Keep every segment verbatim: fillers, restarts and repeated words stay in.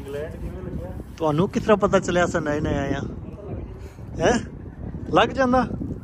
ਤੁਹਾਨੂੰ ਕਿਸ ਤਰ੍ਹਾਂ ਪਤਾ ਚੱਲਿਆ ਅਸਾਂ ਨਏ ਨਏ ਆਏ ਆ ਹੈ ਲੱਗ ਜਾਂਦਾ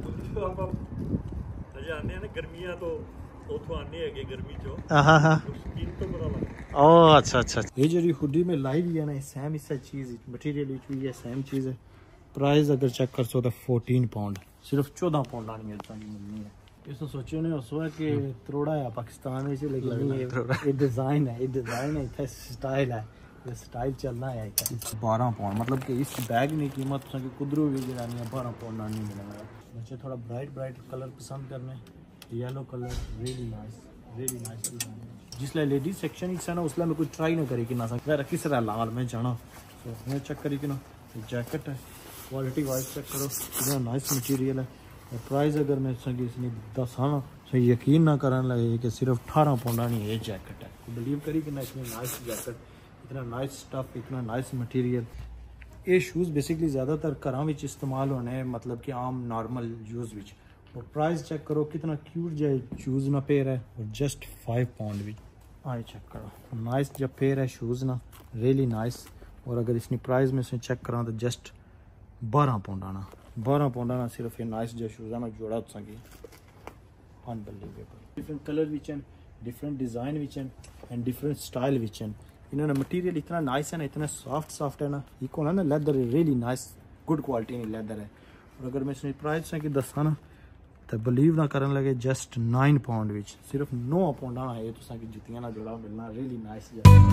ਜਾਣਦੇ ਆ ਨਾ ਗਰਮੀਆਂ ਤੋਂ ਉਥੋਂ ਆਨੇ ਹੈਗੇ ਗਰਮੀ ਚੋਂ ਹਾਂ ਹਾਂ ਸਕਿਨ ਤੋਂ ਪਤਾ ਲੱਗਦਾ ओ अच्छा अच्छा ये जो हुडी में लाई हुई है ना सेम इससे चीज़ मटेरियल भी है सेम चीज़ है प्राइस अगर चेक कर सो तो फोर्टीन पाउंड सिर्फ चौदह पाउंड आनी मिलनी है इस सोचो ने सो है कि त्रोड़ा है पाकिस्तान में लेकिन ये डिज़ाइन है ये डिज़ाइन है इतना स्टाइल है ये स्टाइल चलना है बारह पाउंड मतलब कि इस बैग की कीमत कुदरू भी जरानी है बारह पाउंड आनी मिलेगा बच्चे थोड़ा ब्राइट ब्राइट कलर पसंद करने yellow colour really nice really nice जिसले लेडीज सेक्शन है ना उसमें मैं कुछ ट्राई ना करी कि ना सकता किस तरह लाल में जाना तो मैं चेक करी कि ना जैकेट है क्वालिटी वाइज चेक करो कितना नाइस मटेरियल है और प्राइस अगर मैं संगी इसने दसा ना तो यकीन ना करने लगे कि सिर्फ अठारह पाउंड नहीं ये जैकेट है बिलीव करी कि ना इतनी नाइस जैकेट इतना नाइस स्टफ इतना नाइस मटेरियल ये शूज़ बेसिकली ज़्यादातर घरों में इस्तेमाल होने मतलब कि आम नॉर्मल यूज़ में और प्राइस चेक करो कितना क्यूट जो शूज़ ना पेयर है और जस्ट फाइव पाउंड भी आए चेक करो नाइस जब पेयर है शूज़ ना रियली नाइस और अगर इसकी प्राइस में से चेक करा तो जस्ट बारह पाउंड आना बारह पाउंड आना सिर्फ ये नाइस जो शूज़ है मैं जोड़ा सकी अनबिलीवेबल डिफरेंट कलर विच हैं डिफरेंट डिज़ाइन विच हैं एंड डिफरेंट स्टाइल विच हैं इन्होंने मटीरियल इतना नाइस है ना इतना सॉफ्ट सॉफ्ट है ना इक्वल है ना leather really nice good quality leather है और अगर मैं इसकी प्राइस है कि दसा ना तो बिलीव ना करन लगे जस्ट नाइन पाउंड विच सिर्फ नौ पाउंड आना है तो जुतियां ना जोड़ा मिलना रियली नाइस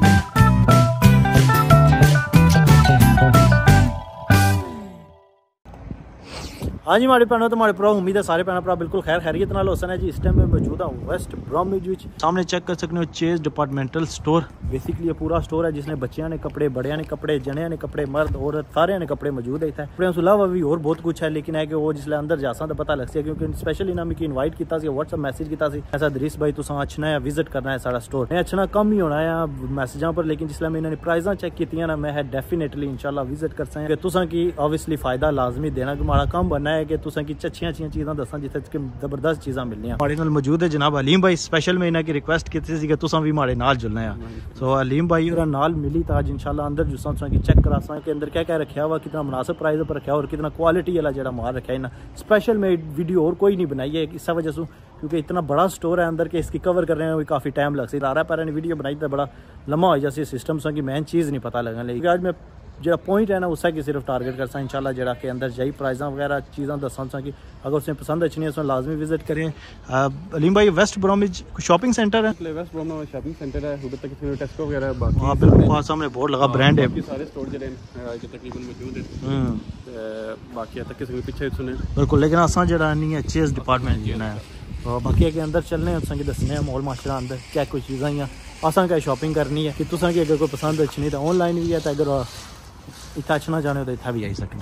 हाँ जी हमारे भैनों तो हमारे भरा उम्मीद है सारे भैन भरा बिल्कुल खैर खैरियत नाल होसन है जी इस टाइम में मौजूद हूँ वेस्ट ब्रोमिच विच सामने चेक कर सकते हो चेज डिपार्टमेंटल स्टोर बेसिकली ये पूरा स्टोर है जिसने बच्चियां ने कपड़े बड़िया ने कपड़े जनिया ने कपड़े मर्द औरत सारे ने कपड़े मौजूद है कपड़े उस अलावा भी और बहुत कुछ है लेकिन है कि वो जिसले अंदर जासा तो पता लग सी क्योंकि स्पेशली इन्हें मिगी इनवाइट किया व्हाट्सएप मैसेज किया ऐसा दरीस भाई तुसा अच्छना है विजिट करना है सारा स्टोर नहीं अच्छना कम ही होना है मैसेजा पर लेकिन जिसले मैं इन्होंने प्राइजा चेक की ना मैं डेफिनेटली इंशाल्लाह विजिट कर सकें तुसा की ऑब्वियसली फायदा लाजमी देना कि हमारा काम बनना है कि तुसा की अच्छी अच्छी चीज़ा दसा जिथे जबरदस्त चीज़ा मिलनी हमारे नाल मौजूद है जनाब अलीम भाई स्पेशल में इन्हें की रिक्वेस्ट की थी तुसा भी हमारे नाल जुलना है सो अलीम भाई और नाल मिली तो आज इंशाल्लाह अंदर जुसा तुसा की चेक करा सा कि अंदर क्या क्या रखा हुआ कितना मुनासिब प्राइस पर रखा और कितना क्वालिटी वाला जो माल रखा है ना स्पेशल में वीडियो और कोई नहीं बनाई है इस वजह से क्योंकि इतना बड़ा स्टोर है अंदर के इसकी कवर कर रहे हैं काफ़ी टाइम लग सकता है पर वीडियो बनाई तो बड़ा लम्बा हो जैसे सिस्टम सा की मेन चीज़ नहीं पता लगने लगी आज मैं जो पॉइंट है ना उसका कि सिर्फ टारगेट कर सा इंशाल्लाह जरा के अंदर जाई प्राइजा वगैरह चीज़ा दसा सा कि अगर उसने पसंद अच्छी है उसमें लाजमी विजिट करें अलीम भाई वेस्ट ब्रोमिच शॉपिंग सेंटर है वेस्ट ब्रोमिच शॉपिंग सेंटर है उधर तक टेस्को वगैरह बाकी हां बिल्कुल सामने बोर्ड लगा ब्रांड है बाकी सारे स्टोर जो जो तकरीबन मौजूद है बाकी तक किसी पीछे सुने बिल्कुल लेकिन असा जरा नहीं है चेज डिपार्टमेंट जीना है तो बाकी के अंदर चलने हैं उसकी दसने हैं मॉल माशरा अंदर क्या कोई चीज़ा ही असा क्या शॉपिंग करनी है कि तुसा की अगर कोई पसंद अच्छी नहीं तो ऑनलाइन भी है तो अगर इतना अच्छना चाहने हो तो इतना भी आई सकते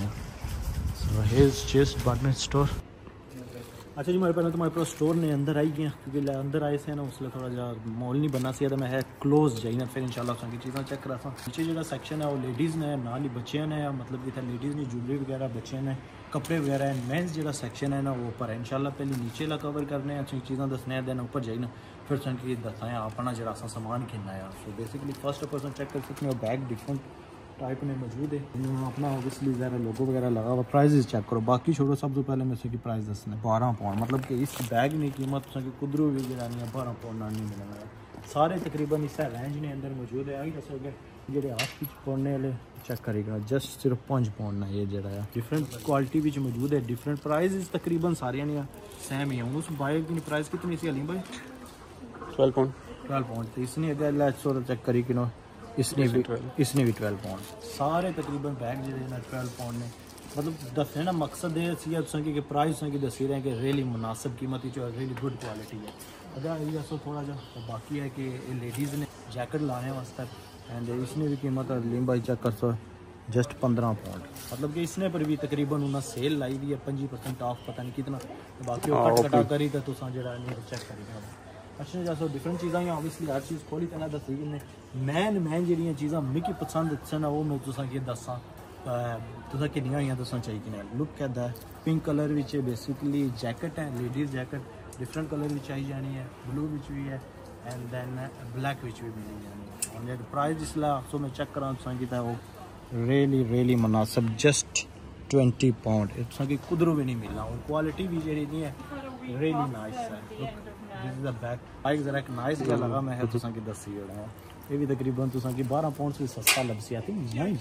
हैं चेज डिपार्टमेंट स्टोर अच्छा जी हमारे पहले तो हमारे पास स्टोर ने अंदर आई गया क्योंकि अंदर आए से ना उसलिए थोड़ा जा मॉल नहीं बनना सी तो मैं है क्लोज जाइए फिर इंशाल्लाह सारी चीज़ा चेक करा था नीचे जो सेक्शन है वो लेडीज़ ने नाल ही बच्चे ने मतलब कि लेडीज़ ने ज्वेलरी वगैरह बच्चे ने कपड़े वगैरह है मेन्स जो सेक्शन है ना वो ऊपर है इंशाल्लाह पहले नीचे ला कवर करने अच्छी चीज़ा दसने हैं देन ऊपर जाइए ना फिर संकी दसा अपना जरा सामान कितना है so basically first person check कर सकते हैं बैग डिफरेंट टाइप में मौजूद है अपना ऑब्वियसली ज़रा लोगो वगैरह लगा हुआ प्राइस चेक करो बाकी छोड़ो सबसे पहले मैं से की प्राइस दसना बारह पाउंड मतलब कि इस बैग की कीमत कुदरू भी जरानी है बारह पाउंड नहीं मिलना सारे तकरीबन इस रेंज ने अंदर मौजूद है आई दसोगे जो हाथ पिच पौने वाले चेक करेगा जस्ट सिर्फ पाँच पाउंड ना ये जरा है डिफरेंट क्वालिटी भी मौजूद है डिफरेंट प्राइस तकरीबन सारिया नहीं सेम ही है उस बाइक की प्राइस कितनी सी अलीम भाई ट्वेल्व पाउंड ट्वेल्व पाउंड तो इसने अगर चेक करी कि इसने भी इसने भी ट्वेल्व पाउंड सारे तकरीबन बैग जो ना ट्वेल्व पाउंड ने मतलब दसने ना मकसद ये सी कि प्राइस की दसी रहे कि रियली मुनासिब कीमत जो रियली गुड क्वालिटी है अगर ये दसो थोड़ा जा तो बाकी है कि लेडीज़ ने जैकेट लाने वास्ते एंड इसने भी कीमत अलीम भाई चेक कर सो जस्ट पंद्रह पाउंड मतलब कि इसने पर भी तकरीबन उन्हें सेल लाई हुई है पंजी परसेंट ऑफ पता नहीं कितना तो बाकी वो कट कटा करी तो तुसा जो चेक करेगा अच्छा जैसा डिफरेंट चीज़ा ऑब्वियसली हर चीज़ खोली तरह दसी ने मैन मैन जी चीज़ा मिगी पसंद अच्छे ना वो मैं तुसा की दसा तुसा किनिया हुई तुसा चाहिए कि लुक कहता है पिंक कलर बेसिकली जैकेट है लेडीज़ जैकेट डिफरेंट कलर भी चाहिए जानी है ब्लू भी है एंड दैन ब्लैक विच भी मिली जानी एंड प्राइस जिसलै सो मैं चेक करा तुसां कीता वो रियली रियली मुनासिब जस्ट ट्वेंटी पाउंड तुसां की कुदरों भी नहीं मिलना और क्वालिटी भी जेह्ड़ी नहीं है रियली नाइस है this is the back bike जरा एक नाइस जा लगा मैं है तुसां की दसी जोड़ा है ये भी तकरीबन तुसां की बारह पाउंड से सस्ता लबसी आती नाइन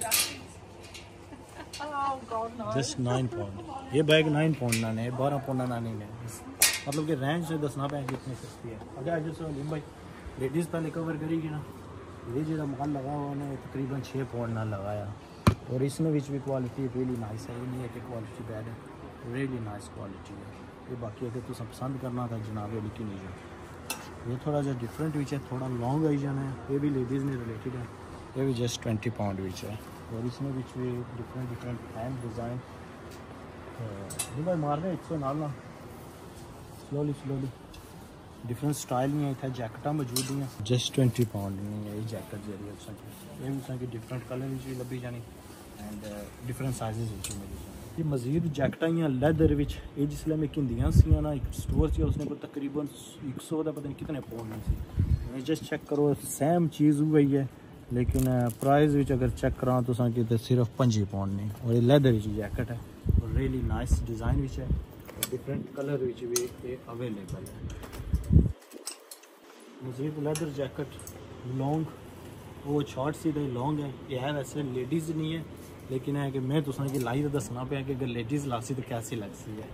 जस्ट नाइन पाउंड ये बैग नाइन पाउंड ना ने बारह पाउंड ना नहीं है मतलब कि रेंज से दसना पे कितनी सस्ती है अगर जैसे लिम भाई लेडीज़ पहले कवर करेगी ना ये जो माल लगा हुआ उन्हें तकरीबन छः पाउंड ना लगाया और इसमें भी क्वालिटी रियली नाइस है ये नहीं है कि क्वालिटी बैड है रियली नाइस क्वालिटी है ये बाकी अगर तुम पसंद करना था जनाब ये लिखी नहीं जाए ये थोड़ा सा डिफरेंट विच है थोड़ा लॉन्ग आई जाना है ये भी लेडीज़ में रिलेटेड है ये भी जस्ट ट्वेंटी पाउंड विच है और इसमें भी डिफरेंट डिफरेंट हैंड डिज़ाइन भाई मार रहे एक सौ नाल ना स्लोली स्लोली डिफरेंट स्टाइल नहीं है इतना जैकटा मौजूद नहीं है जस्ट ट्वेंटी पाउंड नहीं है ये जैकेट जी ये भी की डिफरेंट कलर भी लभी जानी एंड डिफरेंट साइजेस भी मिली जानी ये मजीद जैकटा या लैदर विच ये जिसले में किंदियां सी ना एक स्टोर से उसने को तकरीबन एक सौ का पता नहीं कितने पाउंड में सी जस्ट चेक करो सेम चीज़ हुई है लेकिन प्राइस विच अगर चेक करा तो कि सिर्फ पंजी पाउंड नहीं और ये लैदर विच जैकेट है और रियली नाइस डिज़ाइन विच है डिफरेंट कलर विच भी ये अवेलेबल है मजीद लैदर जैकेट लॉन्ग वो शॉर्ट सी तो लॉन्ग है ये है वैसे लेडीज़ नहीं है लेकिन है कि मैं तुसा की लाई तो दसना पे कि अगर लेडीज़ लासी तो कैसी लगती है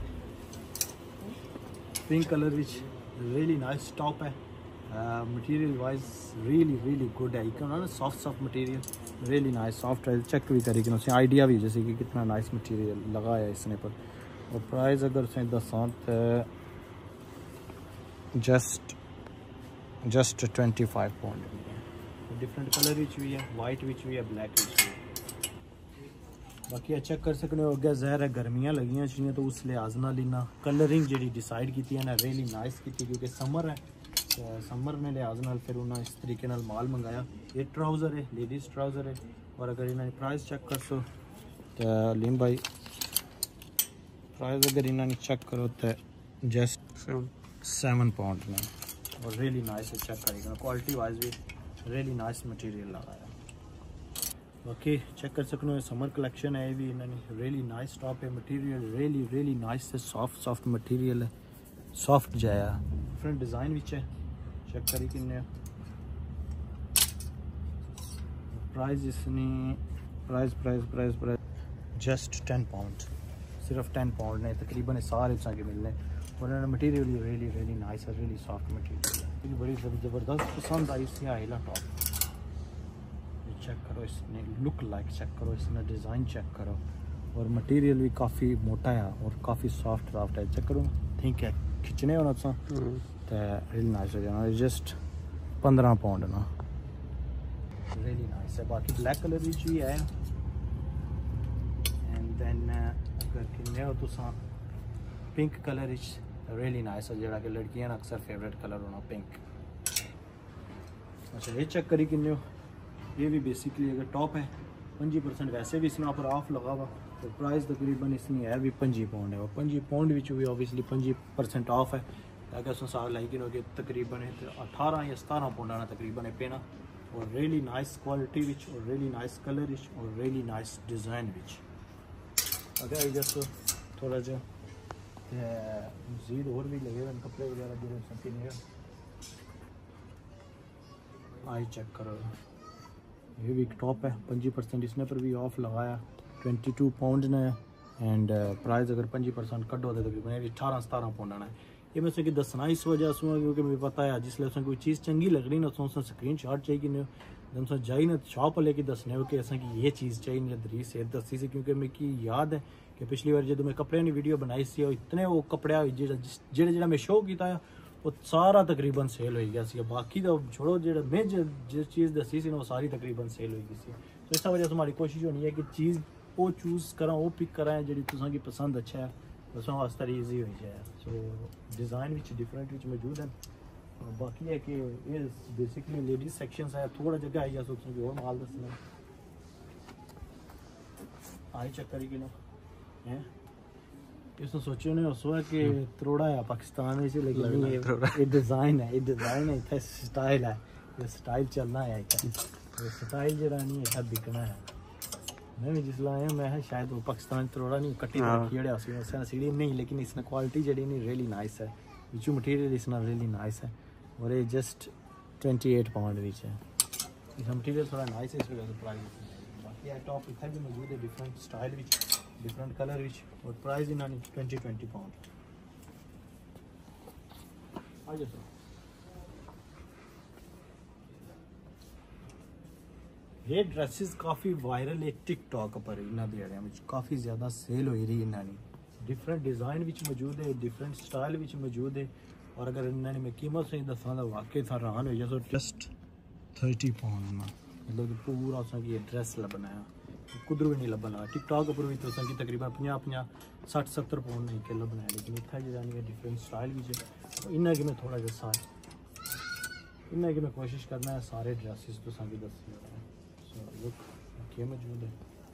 पिंक कलर विच रियली नाइस टॉप है material wise really really good है इकन ना soft soft material really nice soft है चेक भी करी कि आइडिया भी जैसे कि कितना नाइस मटेरियल लगाया इसने पर और प्राइस अगर से दसा तो just just twenty five pound different colour विच भी है वाइट विच भी है ब्लैक विच भी है बाकी चेक कर सकते हो अगर जहर है गर्मियाँ लगियां चाहिए तो उस लिहाज ना लेना कलरिंग जी डिसाइड की है ना रियली नाइस की क्योंकि समर है तो समर ने लिहाज नाल फिर उन्हें इस तरीके नाल माल मंगाया ये ट्राउज़र है लेडीज़ ट्राउज़र है और अगर इन्हें प्राइस चेक कर सो तो लिम भाई प्राइस अगर इन्हें चेक करो तो जस्ट सेवन पाउंड में और रियली नाइस है चेक करेगा क्वालिटी वाइज भी रियली नाइस मटेरियल लगाया बाकी चेक कर सकते हो समर कलेक्शन है ये भी इन्होंने रियली नाइस टॉप है मटेरियल रियली रियली नाइस है सॉफ्ट सॉफ्ट मटेरियल है सॉफ्ट जाया डिफरेंट डिज़ाइन विच है चेक करी किन्ने प्राइस इसने price price price price just ten pound सिर्फ टेन पाउंड ने तकरीबन सारे के मिलने और मटेरियल रियली रियली नाइस है रियली सॉफ्ट मटेरियल बड़ी ज़बरदस्त पसंद आई इससे आईला टॉप चेक करो इसने लुक लाइक चेक करो इसने डिज़ाइन चेक करो और मटेरियल भी काफ़ी मोटा है और काफ़ी सॉफ्ट सॉफ्ट है चेक करो ठीक है खिंचने होना तो रियली नाइस हो जाना जस्ट पंद्रह पाउंड ना रियली नाइस है बाकी ब्लैक कलर भी है एंड देन अगर किन्ने हो तो पिंक कलर रियली नाइस है जोड़ा कि लड़कियां अक्सर फेवरेट कलर होना पिंक अच्छा ये चेक करी किन्ने हो ये भी बेसिकली अगर टॉप है पंजी परसेंट वैसे भी इसमें पर ऑफ लगा हुआ तो प्राइस तकरीबन इसमें है भी पंजी पाउंड है और पंजी पाउंड भी ऑब्वियसली पंजी परसेंट ऑफ है ताकि उसमें सार लाई कि तकरीबन अठारह या सतारह पाउंड आना तकरीबन है पेना और रियली नाइस क्वालिटी विच और रियली नाइस कलर विच और रियली नाइस डिज़ाइन विच अगर जैसे थोड़ा जा मजीद और भी लगे हुए कपड़े वगैरह जो समथिंग है आई चेक करो ये भी एक टॉप है पंजी परसेंट इसने पर भी ऑफ लगाया ट्वेंटी टू पाउंड ने एंड प्राइस अगर पंजी परसेंट कट होता है तकरीबन अठारह सतारह पाउंड आना है ये मैं कि दसना इस वजह से क्योंकि मुझे पता है जिसले कोई चीज़ चंगी लग रही ना तो स्क्रीन शॉट चाहिए नहीं जब सो जाई ना शॉप लेके दसने हो कि असा कि ये चीज़ चाहिए दरी से दसी से क्योंकि मिगी याद है कि पिछली बार जो मैं कपड़े की वीडियो बनाई सी इतने वो कपड़े जो जो मैं शो किया वो सारा तकरीबन सेल हो गया सी बाकी तो छोड़ो जो मैं जिस चीज़ दसी सी वो सारी तकरीबन सेल हो गई सी तो इस वजह से हमारी कोशिश होनी है कि चीज़ वो चूज़ करा वो पिक करा जी तुसा की पसंद अच्छा है उस वास्ते ईजी हो जाए सो डिज़ाइन विच डिफरेंट विच मौजूद है बाकी है कि ये बेसिकली लेडीज सेक्शन है थोड़ा जगह आई जा सोचने की और माल दसना आई चक्कर ही कि है इसने सोचो ने उसो है कि त्रोड़ा है पाकिस्तान में, लेकिन ये ये डिजाइन है, ये डिजाइन है, इतना स्टाइल है, ये स्टाइल चलना है, ये स्टाइल जरा नहीं है दिखना है। मैं भी जिसला आया मैं शायद वो पाकिस्तान त्रोड़ा नहीं कट्टी खिड़े उसे सीढ़ी नहीं, लेकिन इसने क्वालिटी जड़ी नहीं रियली नाइस है, विच मटीरियल इसना रियली नाइस है। और ये जस्ट ट्वेंटी एट पाउंड विच है, इसका मटीरियल थोड़ा नाइस है, इस वजह से प्राइस। बाकी है टॉप इतना भी मौजूद है डिफरेंट स्टाइल विच, डिफरेंट कलर विच, और प्राइस इन्होंने ट्वेंटी ट्वेंटी पाउंड। आ जाओ सर, ये ड्रेसेस काफ़ी वायरल है टिकटॉक पर, इन्होंने देड़िया में काफ़ी ज़्यादा सेल हो रही इन्होंने, डिफरेंट डिज़ाइन विच मौजूद है, डिफरेंट स्टाइल विच मौजूद है। और अगर इन्होंने मैं कीमत से दसा तो वाकई हैरान हो जाए, जस्ट थर्टी पाउंड में मतलब कि पूरा उसकी ये ड्रेस लबना है, कुदर भी नहीं लबना। टिकटॉक पर भी तो तकरीबन पंजाह पंजाह सठ सत्तर पाउंड नहीं के लबना है, लेकिन इतना जो जानी है डिफरेंट स्टाइल भी इन्हें कि मैं थोड़ा जहा सारे इन्हें कि मैं कोशिश करना है सारे ड्रेसिस तो संगी दस लुक क्या मौजूद है,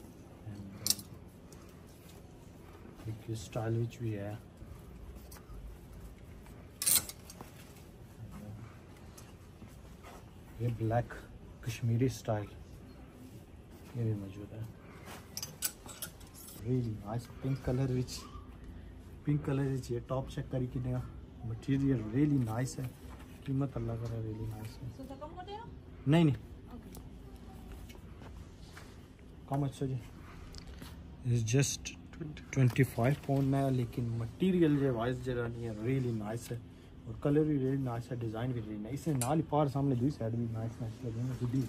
एक स्टाइल विच भी है। ये ब्लैक कश्मीरी स्टाइल ये भी मौजूद है, रियली नाइस पिंक कलर विच, पिंक कलर विच ये टॉप चेक करी कि मटीरियल रियली नाइस है, कीमत अल्लाह करे रियली नाइस है। नहीं नहीं कम अच्छा जी, is just twenty five pound है, लेकिन मटीरियल जो वाइज जरा नहीं है रियली नाइस है, और कलर भी रियली नाइस है, डिज़ाइन भी रियली नाइस है। नाल ही पार सामने दूसरी साइड भी नाइस नाइस लगेंगे खुदी।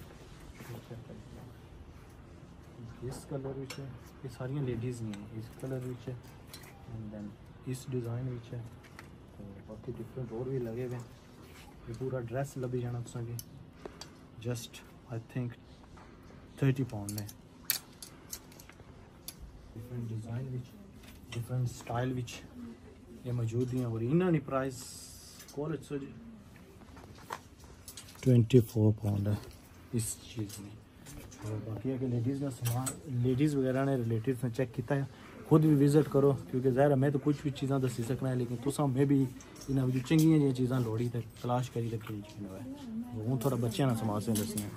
इस कलर विच है, ये सारियां लेडीज़ नहीं है, इस कलर विच है, एंड देन इस डिज़ाइन विच है, तो बाकी डिफरेंट और भी लगे हुए हैं। ये पूरा ड्रेस लभी जाना तुसें just I think thirty pound है, डिफरेंट डिज़ाइन विच, डिफरेंट स्टाइल विच ये मौजूद हैं। और इन्होंने प्राइस कॉल अच्छो जी ट्वेंटी फोर पाउंड है इस चीज़ में। और बाकी है कि लेडीज़ का सामान लेडीज़ वगैरह ने रिलेटिव ने चेक किया है, खुद भी विजिट करो, क्योंकि ज़ाहिर है मैं तो कुछ भी चीज़ां दसी सकना है, लेकिन तुसा मैं भी इन्होंने जो चंगियां जी चीज़ां लोड़ी तो तलाश करी तो है, हूँ थोड़ा बच्चों ने समान से दसियां।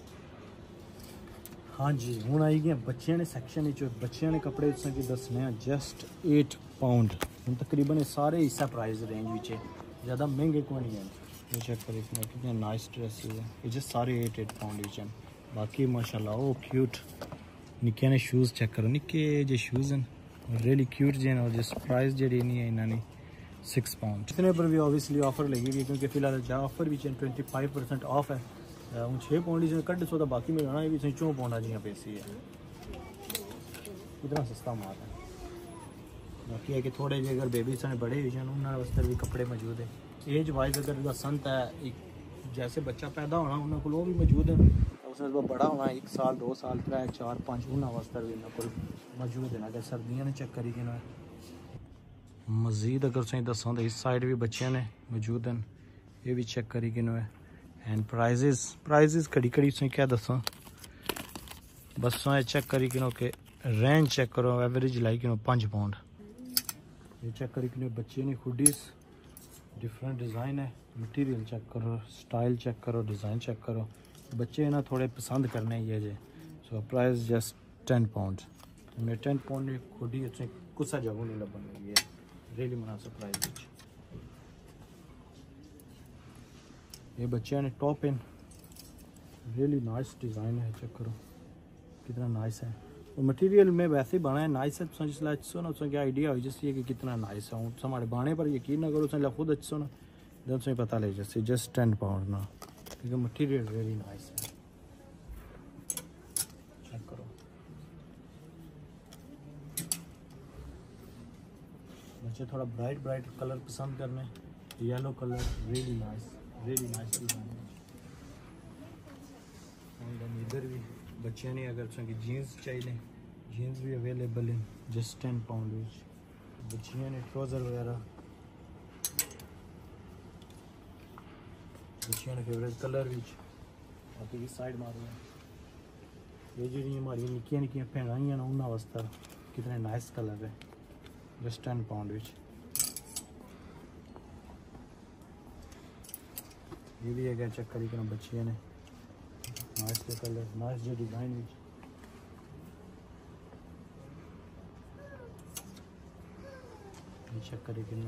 हाँ जी हूँ आई गया बच्चों ने सैक्शन, बच्चों ने कपड़े की दसने हैं जस्ट एट पाउंड। हम तकरीबन ये सारे इस प्राइस रेंज विच ज़्यादा महंगे को नहीं है। ये चेक करो इसमें कितने नाइस ड्रेसेस है, ये जस्ट सारे एट एट पाउंड विच हैं। बाकी माशाल्लाह ओ क्यूट निक्के ने शूज़ चेक करो, निक्के जे शूज़ हैं रियली क्यूट जे, और जिस प्राइस जी नहीं है इन्होंने सिक्स पाउंड। इतने पर भी ऑब्वियसली ऑफर लगी हुई है, क्योंकि फिलहाल जहाँ ऑफर भी ट्वेंटी फाइव परसेंट ऑफ है। हूँ छे पाउंड ही कट सो बाकी में जाना भी चौ पाउंड जी पैसी है, इतना सस्ता माल है। बाकी है कि थोड़े जे अगर बेबी सन बड़े हुए हैं उन्होंने वास्ते भी कपड़े मौजूद है। एज वाइज अगर संत है एक जैसे बच्चा पैदा होना उन्होंने को वो भी मौजूद है, उसमें बड़ा होना एक साल दो साल त्रै चार पाँच उन्होंने वास्ते भी उन्होंने को मौजूद है। अगर सर्दियाँ ने चेक करी कि मजीद अगर तुम दसा तो इस साइड भी बच्चे ने मौजूद हैं, ये भी चेक करी कि एंड प्राइजेस प्राइजेस कड़ी कड़ी तुम क्या दसा बस चेक करी कि के रेंज चेक करो, एवरेज लाई कि पाँच पाउंड। ये चेक करी कि बच्चे ने हुडीज डिफरेंट डिज़ाइन है, मटीरियल चेक करो, स्टाइल चेक करो, डिज़ाइन चेक करो, बच्चे ना थोड़े पसंद करने ये जे। So price just ten pound. मैं टेन पाउंड हुडी कुछ जगह नहीं लबन लगी है, रियली मुनासिब प्राइस। ये बच्चे ने टॉप इन रियली नाइस डिज़ाइन है, चेक करो कितना नाइस है। और मटेरियल में वैसे ही बना है नाइस है, तुम जिसला अच्छो ना तुम क्या आइडिया हो जैसे कि कितना नाइस है। हूँ हमारे बाने पर यकीन ना करो तुम खुद अच्छो ना जब तुम्हें पता लग जैसे जस्ट टेन पाउंड ना, क्योंकि मटेरियल रियली नाइस है। चेक करो बच्चे थोड़ा ब्राइट ब्राइट कलर पसंद करने, yellow colour really nice really nice design. इधर भी बच्चे ने अगर तुम जीन्स चाहिए जीन्स भी अवेलेबल हैं जस्ट टेन पाउंड विच। बच्चियाँ ने ट्राउज़र वगैरह, बच्चियाँ ने फेवरेट कलर विच। बाकी इस साइड मारो ये जी हमारी निक्कियां निक्कियां भैन ही ना उन्होंने वास्ते कितने नाइस कलर है, जस्ट टेन पाउंड विच ये भी है चेक करी कर बच्चियां ने नाइस के कलर नाइस जो डिजाइन विच ये चेक करी कर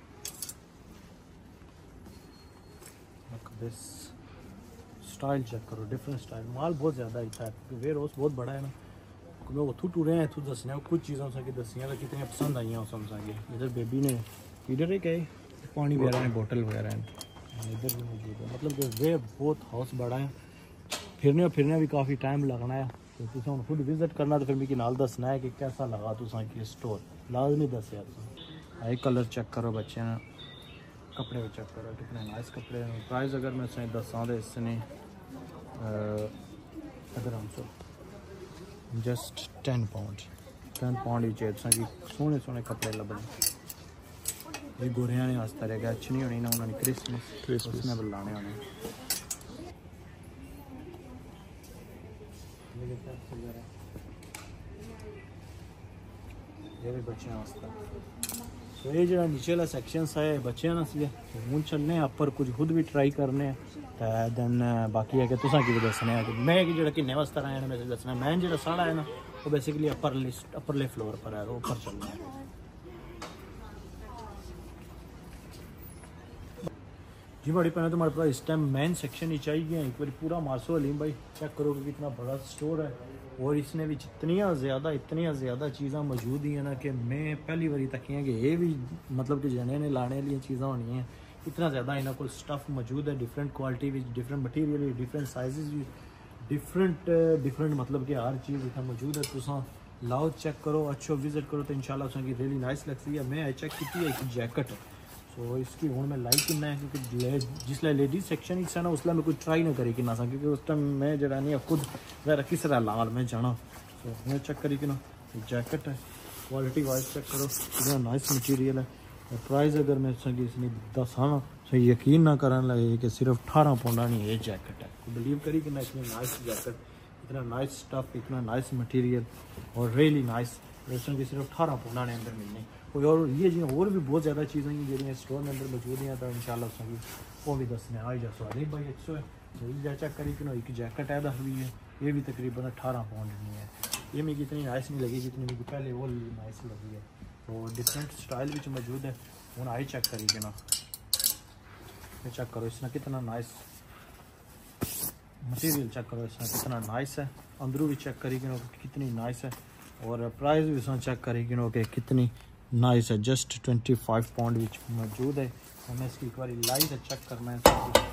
दिस स्टाइल चेक करो डिफरेंट स्टाइल माल बहुत ज़्यादा ही था वेयर हाउस बहुत बड़ा है ना मैं उतू टूरे हैं इतू दसने कुछ चीज़ों से दसियाँ कितनी पसंद आई हैं समझाएंगे इधर बेबी ने इधर एक है पानी वगैरह है बोतल वगैरह है इधर भी मौजूद है मतलब कि वे बहुत हाउस बड़ा है फिरने फिरने भी काफ़ी टाइम लगना है तो तुम हम खुद विजिट करना तो फिर मिगी नाल दसना है कि कैसा लगा तुसा कि स्टोर लाजमी दसिया आई कलर चेक करो बच्चे ने कपड़े को चेक करो कितने नाइस कपड़े हैं प्राइस अगर मैं सही दसा तो इसने अगर हम so just ten pound ten pound ही चाहिए तुसा कि सोहने सोहने कपड़े लभने ये गोरिया ने वास्ते रहेगा अच्छी नहीं होनी ना उन्होंने क्रिसमस क्रिसमस ने बुलाने होने ये भी बच्चे वास्ते तो ये जो नीचे वाला सेक्शन है बच्चे ना सी हूँ चलने अपर कुछ खुद भी ट्राई करने दैन बाकी है कि तुसा कि दसने कि मैं कि जो किन्ने वास्ते आया मैं दसना मैं जो साढ़ा है ना वो बेसिकली अपर लिस्ट अपरले फ्लोर पर है ऊपर चलना है जी बड़ी पहले तुम्हारे पास इस टाइम मेन सेक्शन ही चाहिए एक बार पूरा मार्सो अलीम भाई चेक करो कि कितना बड़ा स्टोर है और इसने भी इतनी ज़्यादा इतनी ज़्यादा चीज़ा मौजूद ही है ना कि मैं पहली बारी तक है कि ये भी मतलब कि जने ने लाने वाली चीज़ा होनी है इतना ज़्यादा इन्होंने को स्टफ़ मौजूद है डिफरेंट क्वालिटी भी डिफरेंट मटीरियल डिफरेंट साइज़ भी डिफरेंट डिफरेंट मतलब कि हर चीज़ इतना मौजूद है तुसा लाओ चेक करो अच्छो विजिट करो तो इंशाल्लाह तुसें रियली नाइस लगती है मैं चेक की एक जैकेट तो इसकी हूँ मैं लाइक कितना है क्योंकि जिसले लेडीज सेक्शन है ना उसलिए मैं कुछ ट्राई ना करी कि ना क्योंकि उस टाइम मैं जरा नहीं खुद जरा किस तरह लाल मैं जाना तो मैं चेक करी कि ना जैकेट है क्वालिटी वाइज चेक करो कितना नाइस मटीरियल है और प्राइस अगर मैं संगी इसने दसा ना तो यकीन ना करने लगे कि सिर्फ अठारह पौंडा नहीं ये जैकेट है तो बिलीव करी कि ना इतनी नाइस जैकेट इतना नाइस स्टफ इतना नाइस मटीरियल और रियली नाइस वैसे कि सिर्फ अठारह पौंडा ने अंदर मिलने कोई और ये जी और भी बहुत ज़्यादा चीज़ें हैं जी स्टोर में अंदर मौजूद हैं तो इंशाल्लाह सही वो भी दसने आई जा सवाल भाई अच्छो है तो चेक करी कि एक जैकेट है दस भी है ये भी तकरीबन अठारह पाउंड नहीं है ये मेरी इतनी नाइस नहीं लगी जितनी मेरी पहले वो नाइस लगी है तो डिफरेंट स्टाइल भी मौजूद है हूँ आई चेक करी कि ना ये चेक करो इसने कितना नाइस मटीरियल चेक करो इसने कितना नाइस है अंदरू भी चेक करी कि कितनी नाइस है और प्राइस भी इसमें चेक करी कि कितनी नाइस है जस्ट ट्वेंटी फाइव पाउंड विच मौजूद है हमें इसकी एक बार लाइट है चेक करना है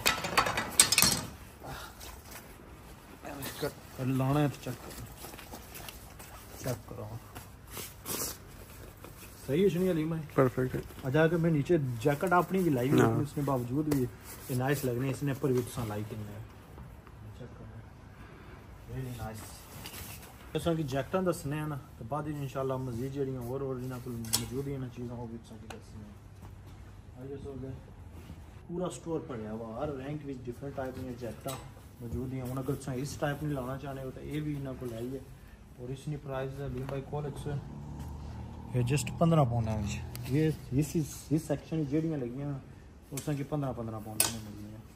इसका लाना है तो चेक करो चेक करो सही है सुनिए अलीम भाई परफेक्ट है अच्छा कि मैं नीचे जैकेट अपनी भी लाई हुई उसके बावजूद भी ये नाइस लग रही है इसने पर भी तुसा लाई कि चेक करो वेरी नाइस इस की जैकटा दसने हैं ना तो बाद इंशाल्लाह मजीद जी और और इन्होंने को मौजूद ही चीज़ों को भी दसने पूरा स्टोर पड़े हुआ हर रैंक में डिफरेंट टाइप की जैकटा मौजूद ही हूँ अगर इस टाइप नहीं लाना चाहते हो तो ये भी इन्होंने को लाई है और इसकी प्राइस है लीम भाई कॉलेज से ये जस्ट पंद्रह पाउंड है ये इस इस सेक्शन जड़ियाँ लगी हैं उस की पंद्रह पंद्रह पाउंड में मिली हैं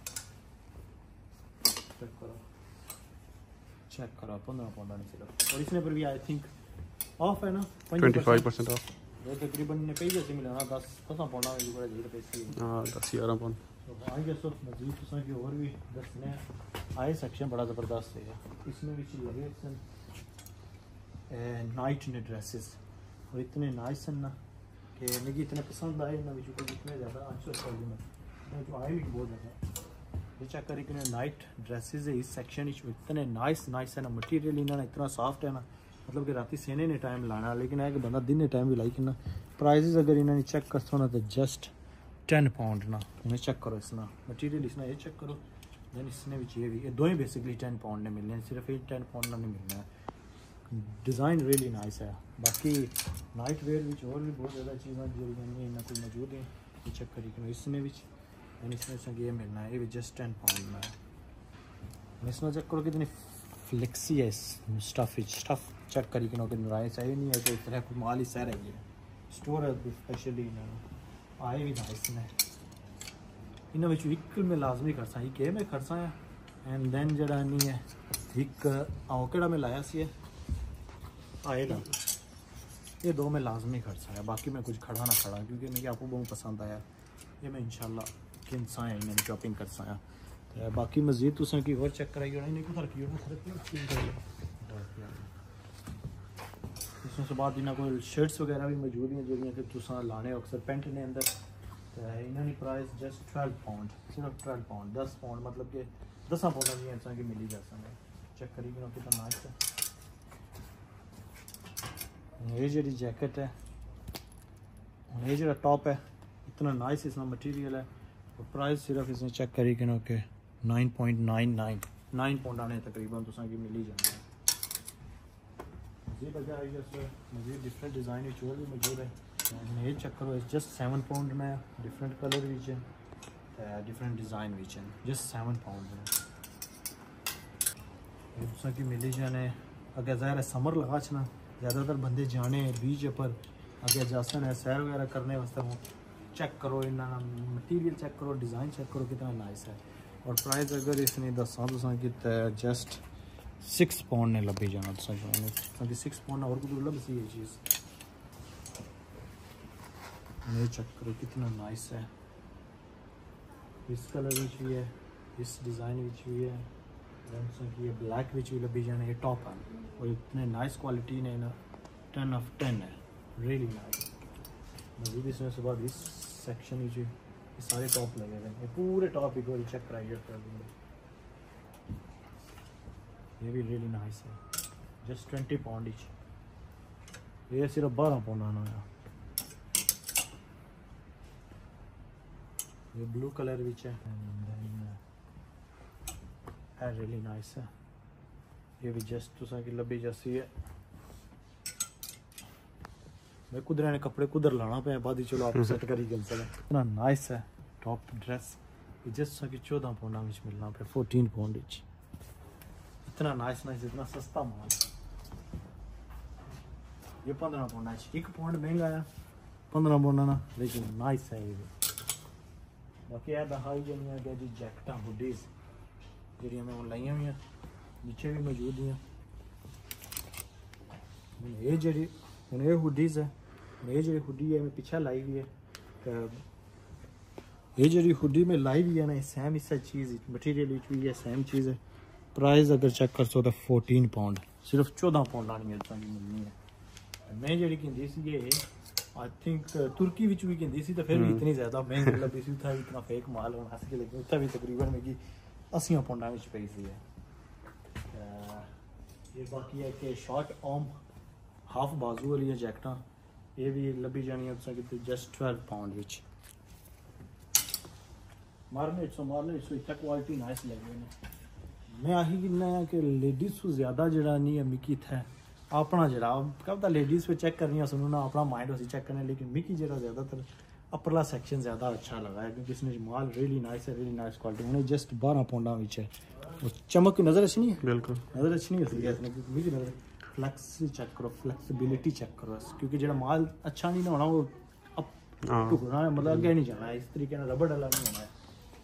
चेक करो चेक करो पंद्रह पाउंड नहीं सिर्फ और इसने पर भी आई थिंक ऑफ है ना ट्वेंटी फाइव परसेंट ऑफ वो तकरीबन ने कई जैसे मिला ना दस दस पाउंड में जो बड़े पैसे हाँ दस ग्यारह पाउंड तो आगे सर मजीद तुसा की और भी दसने आए सेक्शन बड़ा ज़बरदस्त है इसमें भी चीज़ लगे नाइट ने ड्रेसेस और इतने नाइस हैं ना कि मुझे इतने पसंद आए ना बिचू इतने ज़्यादा अच्छे क्वालिटी में जो आए भी बहुत ज़्यादा ये चेक करें कि नाइट ड्रेसेस है इस सेक्शन इतने नाइस नाइस है ना मटीरियल इन्होंने इतना सॉफ्ट है ना मतलब कि रात सेने ने टाइम लाना लेकिन है कि बंदा दिन टाइम भी लाई कि ना प्राइजेस अगर इन्होंने चेक कर ना तो जस्ट टेन पाउंड ना उन्हें चेक करो इसना मटीरियल इसना ये चेक करो दैन इसने भी चाहिए भी ये दो ही बेसिकली टेन पाउंड ने मिलने सिर्फ एक टेन पाउंड ना नहीं मिलना है डिज़ाइन रियली नाइस है बाकी नाइट वेयर भी और भी बहुत ज़्यादा चीज़ें जो इन्हें कोई मौजूद हैं ये चेक करी कि इसमें भी इसमें से ये मिलना है ये भी जस्ट टेन पाउंड में है इसमें चेक करो कितनी फ्लेक्सी है स्टफ स्टफ चेक करी कि नाइस है नहीं है तो इस तरह कोई माल ही सह रही है स्टोर है स्पेशली इन्होंने आए भी नाइस ने इन्होंने विच एक मैं लाजमी खर्चा ही के मैं खर्चा है एंड देन जड़ा नहीं है एक आओ केड़ा मैं लाया सी है आएगा ये दो में लाजमी खर्चा है बाकी मैं कुछ खड़ा ना खड़ा क्योंकि मुझे आपको बहुत पसंद आया ये मैं इंशाल्लाह किनसा है इन्हें शॉपिंग कर साया तो बाकी मजीद तुसें की और चेक कराई इन्हें कुछ रखी इसमें बाद इन्होंने कोई शर्ट्स वगैरह भी मौजूद हैं जो कि तुसा लाने अक्सर पेंट ने अंदर तो इन्होंने प्राइस जस्ट ट्वेल्व पाउंड सिर्फ ट्वेल्व पाउंड दस पाउंड मतलब कि दस पाउंड की इंसान की मिली जा सकता चेक करी कितना नाइस है ये जी जैकेट है ये जो टॉप है इतना नाइस इसमें मटेरियल है और प्राइस सिर्फ इसने चेक करी कि के nine point nine nine nine pound आने तकरीबन तुसा की मिली जाए मजीद अगर मजीद डिफरेंट डिज़ाइन और भी मौजूद है ये चेक करो जस्ट सेवन पाउंड में डिफरेंट कलर विच है डिफरेंट डिज़ाइन विच है जस्ट सेवन पाउंड में तुसा की मिली जाने अगर ज़ाहिर है समर लगा छना ज़्यादातर बंदे जाने बीच पर अगर जासन है सैर वगैरह करने वास्ते हो चेक करो इन्ना मटीरियल चेक करो डिज़ाइन चेक करो कितना नाइस है और प्राइस अगर इसने दसा तुसा कि जस्ट सिक्स पाउंड ने लभी जाना तुसा क्योंकि सिक्स पाउंड और कुछ लभ सी ये चीज़ ये चेक करो कितना नाइस है इस कलर विच भी है इस डिज़ाइन विच भी है ये ब्लैक विच भी लभी जाने ये टॉप है और इतने नाइस क्वालिटी ने ना टेन ऑफ टेन है रियली नाइस मजीद इसमें से बाद इस सेक्शन में ये सारे टॉप लगे हुए हैं पूरे टॉप एक बार चेक कराइए ये भी रियली नाइस है जस्ट ट्वेंटी पाउंड इच ये सिर्फ बारह पाउंड आना है ये ब्लू कलर विच है है रियली नाइस है ये भी जस्ट तुसा की लबी जैसी है मैं कुदर ने कपड़े कुदर लाना पे बाद ही चलो आप सेट करी गल चले इतना नाइस है टॉप ड्रेस ये जस्ट कि चौदह पाउंड में मिलना पे फोर्टीन पाउंड इच इतना नाइस नाइस इतना सस्ता माल ये पंद्रह पाउंड एक पाउंड महंगा है पंद्रह पाउंड ना लेकिन नाइस है ये भी बाकी है दहाई जनिया जी जैकटा हुडीज जी मैं लाइया हुई नीचे भी मौजूद हैं ये जी हूँ ये हुडीज़ है ये जी हुडी है मैं पीछे लाई हुई है तो ये जी हुडी में लाई हुई है ना सेम इस चीज़ मटीरियल भी है सेम चीज़ है प्राइस अगर चेक कर सो तो फोर्टीन पाउंड सिर्फ चौदह पाउंड आनी मिलनी है मैं जी कहती सी ये आई थिंक तुर्की विच भी कहती सी तो फिर भी इतनी ज़्यादा महंगी लगी सी उत्थे भी इतना फेक माल होना सी लेकिन उत्थे भी तकरीबन मिगी अस्सियां पाउंडा विच पई सी है ये बाकी है कि शॉर्ट आर्म हाफ बाजू वाली जैकटा ये भी लभी जानी है जस्ट ट्वेल्व पाउंड विच मारने सो मारने सो इतना क्वालिटी नाइस लगे ने मैं आही किन्ना कि लेडीज को ज़्यादा जरा नहीं है मिकी था अपना जरा कब तक लेडीज़ पे चेक करनी सुनो ना अपना माइंड उसी चेक करने लेकिन मिकी जरा ज़्यादातर अपरला सेक्शन ज़्यादा अच्छा लगा है क्योंकि इसने माल रियली नाइस है रियली नाइस क्वालिटी उन्हें जस्ट बारह पाउंडा विच है चमक की नज़र अच्छी नहीं है बिल्कुल नज़र अच्छी नहीं होती है मिकी नज़र फ्लैक्स चेक करो फ्लैक्सिबिलिटी चेक करो क्योंकि जो माल अच्छा नहीं ना होना वो अब टुकड़ा है मतलब अगे नहीं जाना है इस तरीके रबड़ डाला नहीं होना है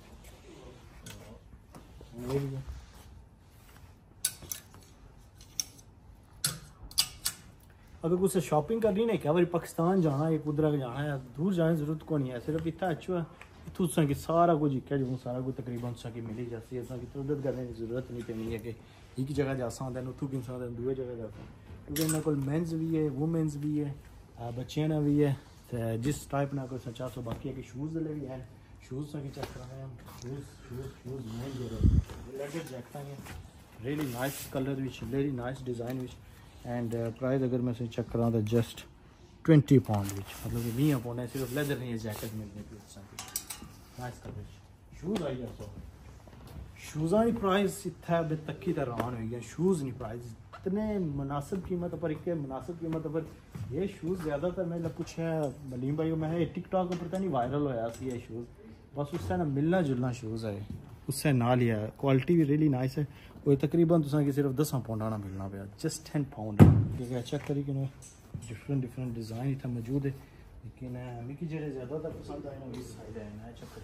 अगर कुछ शॉपिंग करनी है क्या बारी पाकिस्तान जाना है कुदर जाना है दूर जाने की जरूरत को नहीं है सिर्फ इतना अच्छा है इतों कि सारा कुछ इक्का जो सारा कुछ तकरीबन सा की मिली जाती है कि तरदद करने की जरूरत नहीं पैनी है कि एक जगह जा सकते हैं उतों किन सकते दूसरी जगह जा सकते क्योंकि इन्होंने को मेंस भी है वुमेंस भी है बच्चों ने भी है तो जिस टाइप ना कोई चाह सो बाकी है कि शूज़ भी हैं शूज़ सा चेक कराने हैं shoes shoes shoes men latest जैकटा हैं रियली नाइस कलर विच रियली नाइस डिज़ाइन विच एंड प्राइस अगर मैं चेक करा तो जस्ट ट्वेंटी पाउंड विच मतलब कि बीस पाउंड है सिर्फ लेदर नहीं है जैकेट मिलनी नाइस कलर शूज़ आई है सो शूज़ा की प्राइस इतना बे तक्की हैरान हो गया शूज़ नहीं प्राइस इतने मुनासिब कीमत पर एक मुनासिब कीमत पर ये शूज़ ज़्यादातर मैं पूछा मलीम भाई मैं टिकटॉक पर पता नहीं वायरल होया सी ये शूज़ बस उससे ना मिलना जुलना शूज़ है उससे ना लिया क्वालिटी भी रियली नाइस है और तकरीबन तुसा कि सिर्फ दस पाउंड आना मिलना पे जस्ट टेन पाउंड ठीक है चेक करी कि डिफरेंट डिफरेंट डिज़ाइन इतना मौजूद है लेकिन मिगी जेह्ड़े ज़्यादातर पसंद आए ना इस साइड है ना चक्कर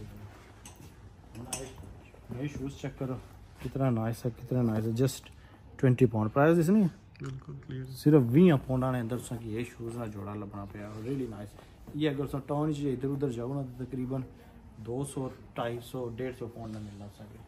मेरे शूज़ चेक करो कितना नाइस है कितना नाइस है जस्ट ट्वेंटी पाउंड प्राइस इस नहीं बिल्कुल क्लियर सिर्फ बीस पाउंड ने अंदर तुसें ये शूज़ ना जोड़ा लभना पे रियली नाइस ये अगर तुम टाउन च इधर उधर जाओ ना तो तकरीबन दो सौ ढाई सौ डेढ़ सौ पाउंड में मिलना सके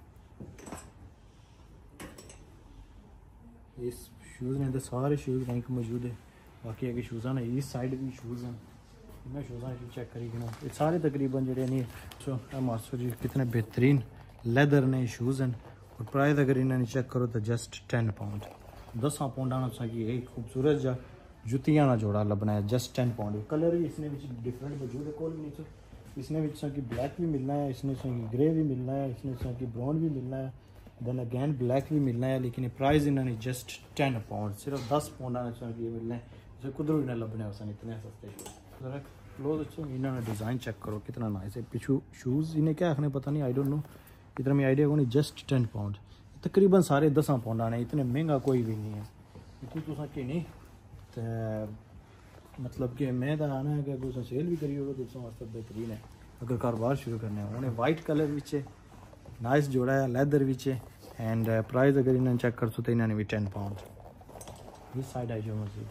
इस शूज़ ने सारे शूज़ रैंक मौजूद है बाकी अगर शूज़ ने इस साइड भी शूज़ हैं इन्हें शूज़ चेक करी ना ये सारे तकरीबन जोड़े नहीं सो मास्टर जी कितने बेहतरीन लैदर ने शूज़ हैं और प्राइस अगर इन्हें चेक करो तो जस्ट टेन पाउंड दस पाउंड आना सा ये खूबसूरत जा जुतियां ना जोड़ा लभना है जस्ट टेन पाउंड कलर भी इसने डिफरेंट मौजूद है कोई भी नहीं इसने की ब्लैक भी मिलना है इसने की ग्रे भी मिलना है इसने की ब्राउन भी मिलना है देन अगैन ब्लैक भी मिलना है लेकिन प्राइस इन्होंने जस्ट टेन पाउंड सिर्फ दस पाउंड आना ये मिलना है जो कुदर भी ना लभने सन इतने सस्ते शूज़ क्लोज अच्छे इन्होंने डिज़ाइन चेक करो कितना नाइस है पिछू शूज़ इन्हें क्या आखने पता नहीं आई डोंट नो इतना मैं आइडिया को नहीं जस्ट टेन पाउंड तकरीबन सारे दस पाउंड आने इतने महंगा कोई भी नहीं है इतनी तुसा कि नहीं तो मतलब कि मैं तो आना है कि अगर तुम सेल भी करी हो तो वास्ते बेहतरीन है अगर कारोबार शुरू करने उन्हें वाइट कलर विच नाइस जोड़ा है लैदर विच एंड प्राइस अगर इन्हें चेक कर सो तो इन्होंने भी टेन पाउंड इस साइड आई जाओ मजीद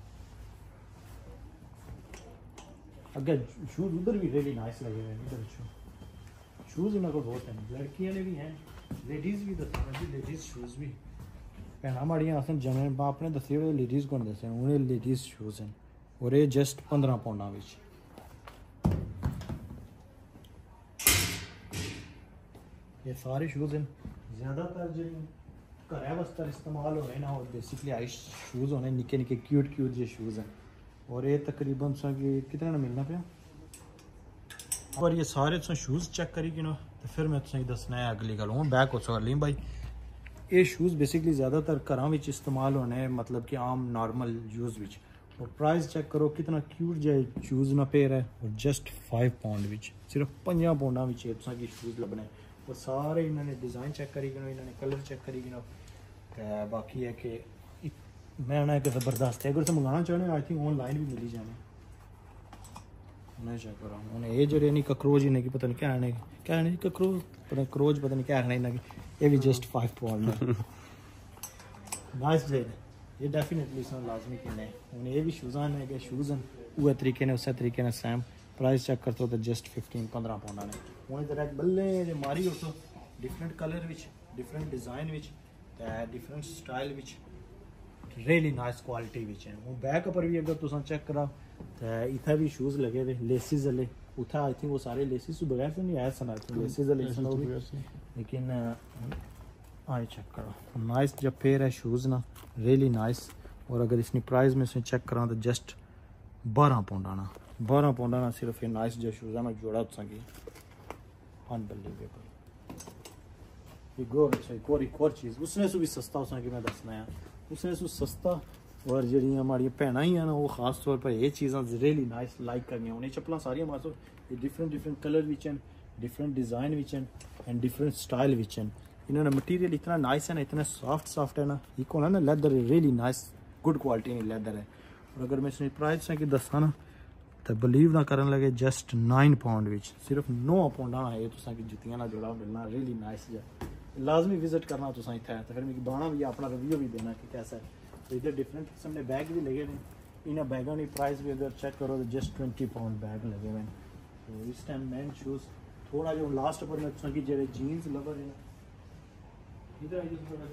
अगर शूज़ उधर भी रियली नाइस लगे हुए हैं इधर शूज़ इन्होंने बहुत हैं लड़कियां ने भी हैं लेडीज़ भी दस लेडीज़ शूज़ भी भैन माड़ियां असें जमे अपने दसे लेडीज़ को दसे उन्हें लेडीज़ शूज़ हैं और ये जस्ट पंद्रह पाउंडा विच ये सारे शूज़ हैं ज़्यादातर जो घर वास्ते इस्तेमाल होने ना और बेसिकली आई शूज़ होने निक्के निक्के क्यूट क्यूट जो शूज़ हैं और ये तकरीबन कितने ना मिलना पे पर ये सारे तुम शूज़ चेक करी कि ना तो फिर मैं तुसें दसना है अगली गल हूँ बैक हो सकली भाई ये शूज़ बेसिकली ज़्यादातर घरों में इस्तेमाल होने मतलब कि आम नॉर्मल यूज़ विच और प्राइस चेक करो कितना क्यूट जो शूज़ ना पेयर है और जस्ट फाइव पाउंड विच सिर्फ पंजा पाउंडा विच तुसें शूज़ लभने और सारे इन्होंने डिज़ाइन चेक करी गिनो इन्होंने कलर चेक करी गिनो तो बाकी है कि मैं आना है कि ज़बरदस्त है अगर तुम मंगाना चाहते हो आई थिंक ऑनलाइन भी मिली जाने मैं चेक करा उन्हें ये जो नहीं कक्रोच इन्हें की पता नहीं क्या आने क्या आने कक्रोच पता नहीं क्रोच पता नहीं क्या आने इन्हें ये भी जस्ट फाइव पाउंड नाइस जे ये डेफिनेटली सब लाजमी कहने उन्हें ये भी शूज़ आने के शूज़ हैं वो तरीके ने उस तरीके ने सेम प्राइस चेक करते हो तो जस्ट फिफ्टीन पंद्रह पाउंड आने उन्हें डायरेक्ट बल्ले जो मारी हो तो डिफरेंट कलर विच डिफरेंट डिज़ाइन विच डिफरेंट स्टाइल विच रियली नाइस क्वालिटी विच है वो बैक पर भी अगर तुम चेक कराओ तो इतना भी शूज़ लगे हुए लेसिस वाले उतना आई थिंक वो सारे लेसिस तो बगैर से नहीं आया सन लेसिस वाले लेकिन आए चेक करो नाइस जब पेयर है शूज़ ना रियली नाइस और अगर इसकी प्राइस में से चेक करा तो जस्ट बारह पाउंड आना बारह पाउंड आना सिर्फ ये नाइस जो शूज़ है मैं जोड़ा तुसेंगी अनबिलीवेबल ये गो अच्छा एक और एक और चीज़ उसने से भी सस्ता उसने मैं दसना है उसने सु सस्ता और जी हमारी भैन ही ना वो खास तौर पर ये चीज़ा रियली नाइस लाइक करनी उन्हें चप्पल सारिया मासो ये डिफरेंट डिफरेंट कलर विच हैं डिफरेंट डिज़ाइन विच हैं एंड डिफरेंट स्टाइल विच हैं इन्होंने मटीरियल इतना नाइस है ना इतना सॉफ्ट सॉफ्ट है ना एक होना ना leather really nice good quality नहीं लैदर है और अगर मैं इसमें प्राइस है कि दसा ना तो बिलीव ना करन लगे जस्ट नाइन पाउंड विच सिर्फ नौ पाउंड आना है तुसा की जुतियां ना जोड़ा मिलना रियली नाइस है लाजमी विजिट करना तुसा इतना तो फिर मैं बाना भी अपना रिव्यू भी देना कि कैसा है तो इधर डिफरेंट किस्म के बैग भी लगे हुए इन बैगों की प्राइस भी अगर चेक करो तो जस्ट ट्वेंटी पाउंड बैग लगे हुए हैं तो इस टाइम मैन शूज़ थोड़ा जो लास्ट पर मैं तुसा की जो जीन्स लवर है इधर आई थोड़ा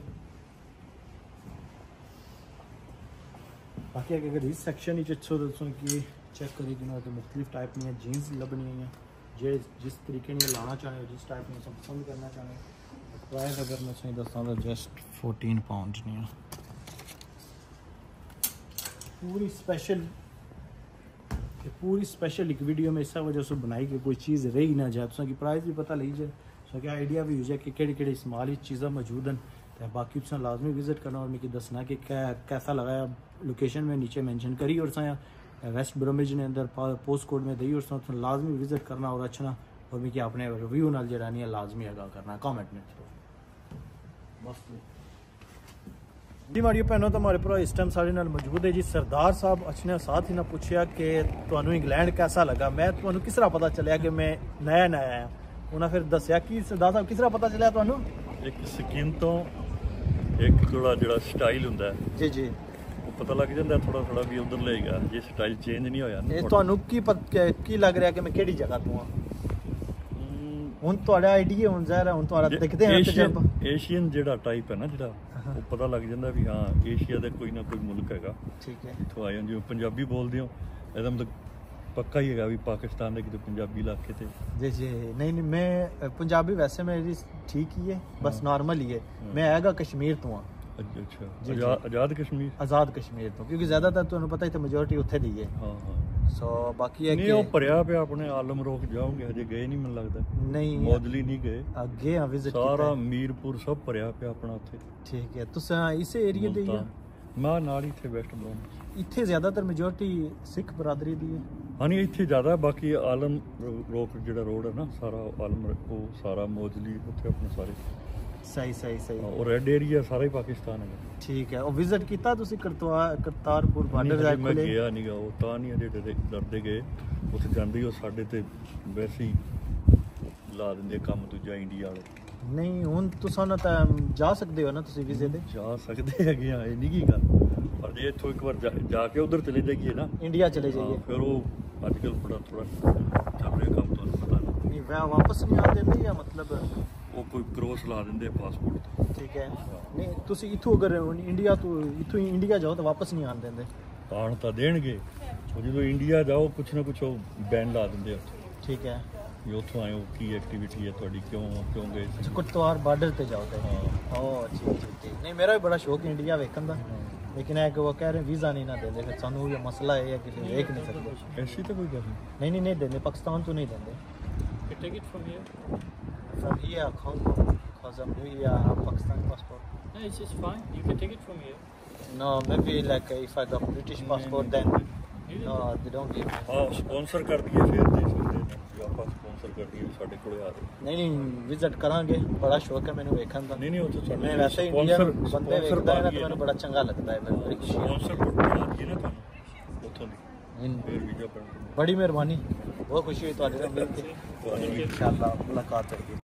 बाकी अगर इस सेक्शन ही अच्छो तो तुसा की चेक करी कि तो मुख्तलिफ टाइप में जीन्स लभनी है जे जिस तरीके ने लाना चाहे जिस टाइप में पसंद करना चाहें प्राइस अगर मैं सही दसा तो जस्ट फोर्टीन पाउंड नहीं है पूरी स्पेशल पूरी स्पेशल एक वीडियो में इस वजह से बनाई कि कोई चीज़ रही ना जाए तो प्राइस भी पता लगी जाए तो क्या आइडिया भी हो जाए कि केड़ी केड़ी इस्तेमाल चीज़ा मौजूद हैं तो बाकी तुम लाजमी विजिट करना और मिगी दसना कि क्या कैसा लगाया लोकेशन में नीचे मेंशन करी और सा वेस्ट ब्रमिज ने अंदर पोस्ट कोड में दी और सा लाजमी विजिट करना और अच्छा और मिगी अपने रिव्यू नाल जरा नहीं लाजमी आगा करना कॉमेंट में बस जी माड़ियो भैनों तो हमारे भरा इस टाइम साढ़े नाल मौजूद है जी सरदार साहब अच्छे साथ ही ना पूछा कि तुहानू इंग्लैंड कैसा लगा। मैं तुहानू किस तरह पता चलिया कि मैं नया नया आया, उन्हें फिर दसिया कि सरदार साहब किस तरह पता चलिया तुहानू? एक स्किन तो एक थोड़ा जो स्टाइल हुंदा है जी जी वो पता लग जाता थोड़ा थोड़ा भी उधर लेगा जे स्टाइल चेंज नहीं होया ये तुहानू की पत की लग रहा है कि मैं केड़ी जगह तो हां? हुन ਤੁਹਾਡਾ ਆਈਡੀਆ ਹੁਣ ਜ਼ਾਹਿਰ ਹੈ ਹੁਣ ਤੁਹਾਡਾ ਦਿਖਦੇ हैं एशियन एशियन ਜਿਹੜਾ टाइप है ना ਜਿਹੜਾ ਉਹ ਪਤਾ ਲੱਗ ਜਾਂਦਾ ਵੀ ਹਾਂ ਏਸ਼ੀਆ ਦਾ ਕੋਈ ਨਾ ਕੋਈ ਮੁਲਕ ਹੈਗਾ। ਠੀਕ ਹੈ ਇੱਥੋਂ ਆਏ ਹੋ ਜਿਵੇਂ ਪੰਜਾਬੀ ਬੋਲਦੇ ਹੋ ਇਹਦਾ ਮਤਲਬ पक्का ही है भी पाकिस्तान के पंजाबी इलाके थे। जी जी नहीं नहीं मैं पंजाबी वैसे मेरी ठीक ही है बस नॉर्मल ही है। मैं आएगा कश्मीर तो हाँ। अच्छा आजाद आजाद कश्मीर आजाद कश्मीर तो क्योंकि ज्यादातर तो पता ही तो मेजोरिटी उत्थे दी है। हाँ हाँ सो बाकी है नहीं वो भरिया पे अपने आलम रोक जाओगे हजे गए नहीं मन लगता नहीं मौजली नहीं गए अगे हाँ विजिट सारा मीरपुर सब भरिया पे अपना उत्थे। ठीक है तुस इस एरिया दे मैं नाल ही थे वेस्ट ब्रोम इत्थे ज्यादातर मेजोरिटी सिख बरादरी दी है। हाँ नहीं इत्थे ज़्यादा बाकी आलम रोक जो रोड है ना सारा आलम वो सारा मौजली उत्थे अपने सारे सही सही सही और रेड एरिया सारा ही पाकिस्तान है। ठीक है और विजिट किया तुसी करतारपुर बॉर्डर जाके मैं गया नहीं गा वो तां नहीं अजे डरदे गए उत्थे जांदे ही साडे ते वैसे ही ला दिंदे काम दूजा इंडिया वाले। नहीं हुन तुसां ना तां जा सकदे हो ना तुसी वीजे ते जा सकदे है गया ये नहीं की गल पर जे इत्थों एक बार जा, जाके उधर चले जाइए ना इंडिया चले जाइए फिर वो आजकल थोड़ा थोड़ा चल रहा काम तो पता नहीं वह वापस नहीं आ देंगे या मतलब वो कोई क्रॉस ला देंगे पासपोर्ट तो। ठीक है नहीं तुसी इथों अगर इंडिया तो इथों इंडिया जाओ तो वापस नहीं आन देंगे आन तो देणगे जो इंडिया जाओ कुछ ना कुछ बैन ला देंगे। ठीक है ये उतो आए हो की एक्टिविटी है थोड़ी क्यों क्यों गए कुटवार बॉर्डर पे जाओ तो हाँ ओ ठीक ठीक ठीक नहीं मेरा भी बड़ा शौक है इंडिया वेखन दा लेकिन है कि वो कह रहे हैं वीज़ा नहीं ना देंगे फिर सानू ये मसला है कि देख नहीं सकते ऐसी तो कोई गल नहीं नहीं नहीं देंगे पाकिस्तान तो नहीं देंगे। Ticket from here from here Hong Kong because I'm new here I have Pakistan passport. No it's just fine you can take it from here. No maybe like if I got British passport then no they don't give me. हाँ sponsor कर दिए फिर दे सकते हैं जो आप sponsor कर दिए साढ़े कोले आ रहे नहीं नहीं विजिट करांगे बड़ा शौक है मैंने वेखन दा। नहीं नहीं वो मैं वैसे इंडिया बंदे वेखदा है ना तो मैंने बड़ा चंगा लगता है मैं बड़ी खुशी है स्पॉन्सर बड़ा दिए ना थानू उथों दी फिर वीजा पर बड़ी मेहरबानी बहुत खुशी हुई ਤੁਹਾਡੇ ਨਾਲ ਮਿਲ ਕੇ इंशाल्लाह मुलाकात होगी।